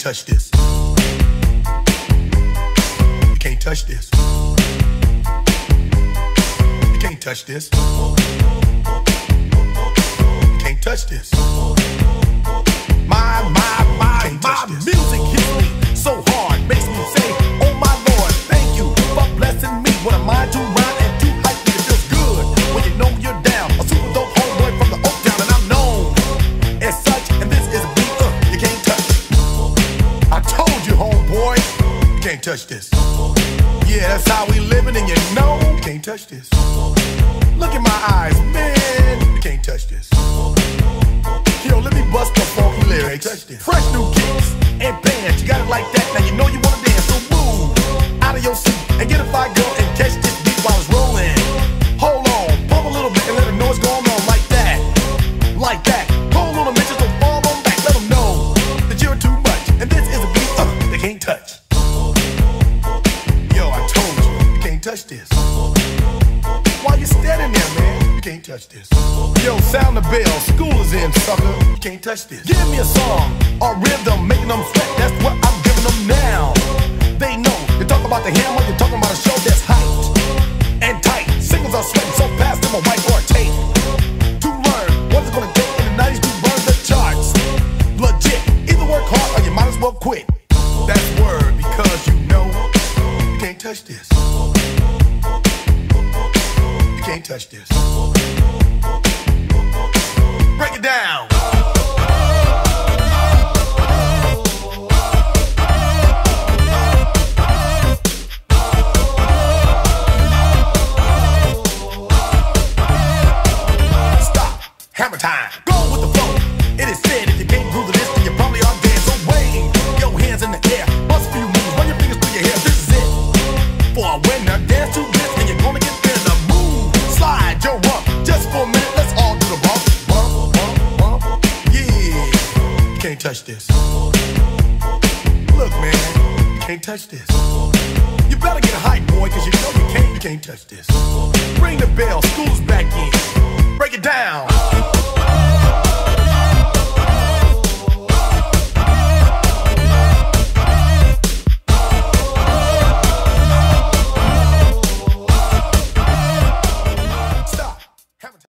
touch this. You can't touch this. You can't touch this. You can't touch this. My music hits me so hard, makes me say, oh my Lord, thank you for blessing me. What am I to rhyme and to hype me? It feels good when you know you're down. A super dope homeboy from the Oak Town, and I'm known as such. And this is a beat you can't touch. I told you, homeboy, you can't touch this. Yeah, that's how we living, and you know you can't touch this. Look in my eyes, man, you can't touch this. Yo, let me bust the funky lyrics. Fresh new kicks and bands, you got it like that. Now you know you wanna dance, so move out of your seat and get a fire girl and catch this beat while it's rolling. Hold on, pump a little bit and let them know what's going on like that. Like that. Hold on a minute, so fall on back. Let them know that you're too much. And this is a beat they can't touch. Yo, I told you, you can't touch this. Why you standing there, man? You can't touch this. Yo, sound the bell, school is in, sucker. You can't touch this. Give me a song or rhythm, making them sweat. That's what I'm giving them now. They know. You talk about the hammer, you're talking about a show that's hyped and tight. Singles are sweating so fast, them a white or a tape. To learn what it's gonna take in the 90s to burn the charts. Legit. Either work hard or you might as well quit. That's word, because you know you can't touch this. You can't touch this. Break it down. Stop. Hammer time. Go with the flow. It is said if you can't groove to this, then you probably are dead. So wave your hands in the air. Bust a few moves. Run your fingers through your hair. This is it. For a winner, dance to this, and you're gonna get better. Move, slide your rump. Just for a minute, let's all do the bump. Bump, bump, bump. Yeah. You can't touch this. Look, man, you can't touch this. You better get hype, boy, cause you know you can't touch this. Ring the bell, school's back in. Break it down.